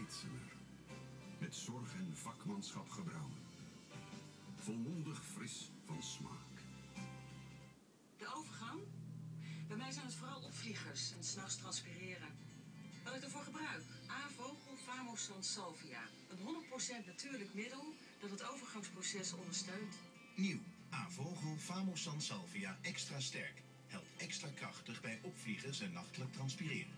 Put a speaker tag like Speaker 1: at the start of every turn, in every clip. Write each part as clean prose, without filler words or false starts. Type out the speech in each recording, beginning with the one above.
Speaker 1: Weizener. Met zorg en vakmanschap gebrouwen. Volmondig fris van smaak.
Speaker 2: De overgang? Bij mij zijn het vooral opvliegers en 's nachts transpireren. Wat ik ervoor gebruik? A-vogel Famosant Salvia. Een 100% natuurlijk middel dat het overgangsproces ondersteunt.
Speaker 3: Nieuw. A-vogel Famosant Salvia extra sterk. Helpt extra krachtig bij opvliegers en nachtelijk transpireren.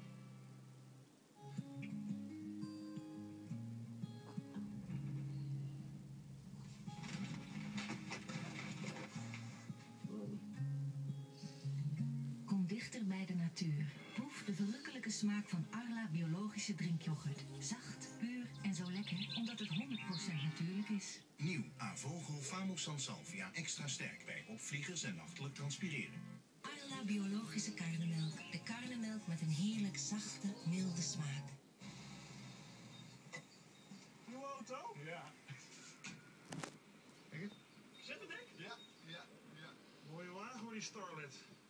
Speaker 4: Kom dichter bij de natuur. Proef de verrukkelijke smaak van Arla biologische drinkyoghurt. Zacht, puur en zo lekker omdat het 100% natuurlijk is.
Speaker 3: Nieuw. A-vogel Famosant Salvia extra sterk bij opvliegers en nachtelijk transpireren.
Speaker 4: Arla biologische karnemelk. De karnemelk met een heerlijk zachte, milde smaak.
Speaker 5: Nieuwe auto?
Speaker 6: Ja.
Speaker 5: Zet het dek?
Speaker 6: Ja, ja, ja.
Speaker 5: Mooie wagen hoor, die Starlet.